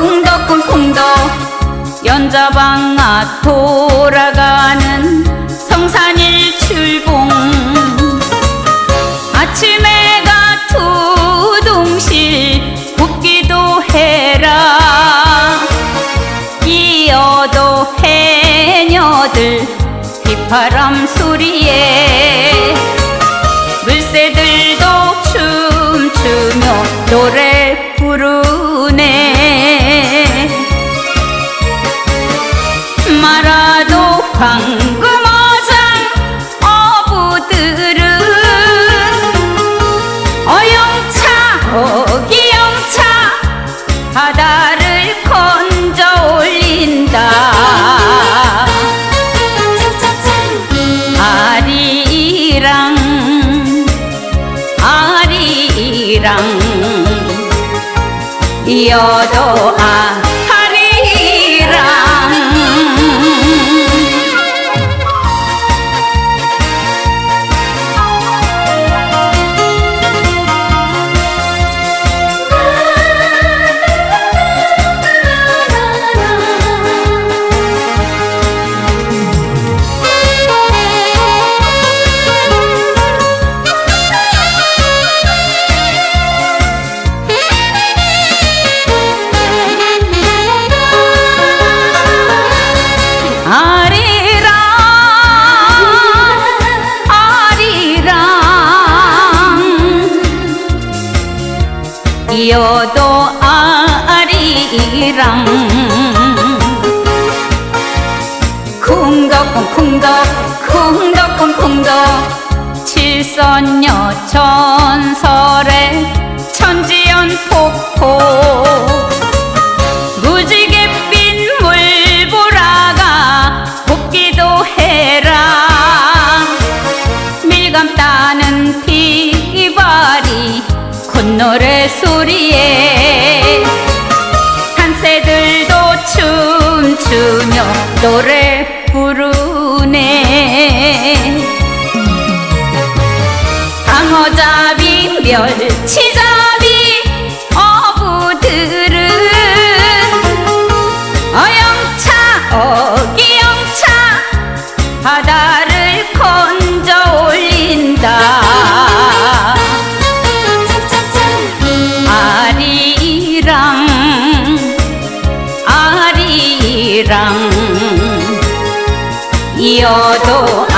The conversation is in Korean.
쿵덕쿵쿵덕 연자방아 돌아가는 성산일 출봉. 아침 해가 두둥실 붓기도 해라. 이어도 해녀들 휘파람 소리에 물새들도 춤추며 노래 부르네. 마라도 황금어장 어부들은 어영차 어기영차 바다를 건져 올린다. 아리랑 아리랑 이어도 이어도 아리랑 쿵덕쿵쿵덕 쿵덕쿵쿵덕 칠선녀 전설의 천지연 폭포. 무지갯빛 물보라가 곱기도 해라. 밀감 따는 비바리 콧노래 소리에 한새들도 춤추며 노래 부르네. 방어잡이 멸치잡이 어부들은 어영차 어기영차 바다를 건져 올린다. 아리랑 이어도